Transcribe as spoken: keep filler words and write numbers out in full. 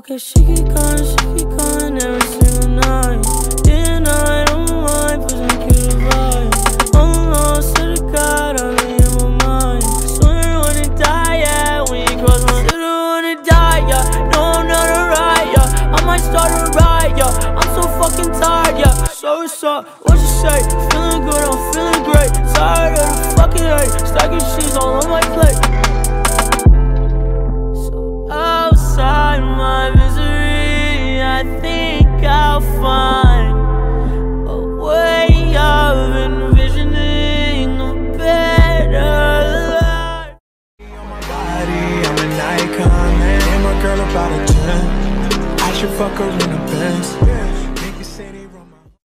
Okay, she keep calling, she keep calling every single night. Then I don't mind, pushing cute to vibe. Almost to the God, I'm in my mind. Swear I wanna die, yeah, when you cross my Swear I wanna die, yeah, no I'm not alright, yeah. I might start a riot, yeah, I'm so fucking tired, yeah. So what's up, what you say? Feeling good, I'm feeling great. Tired of the fucking hate, stacking sheets all on my plate. Outside my misery, I think I'll find a way of envisioning a better life. On my body, I'm an icon, man. And my girl about a ten. I should fuck her in a Benz.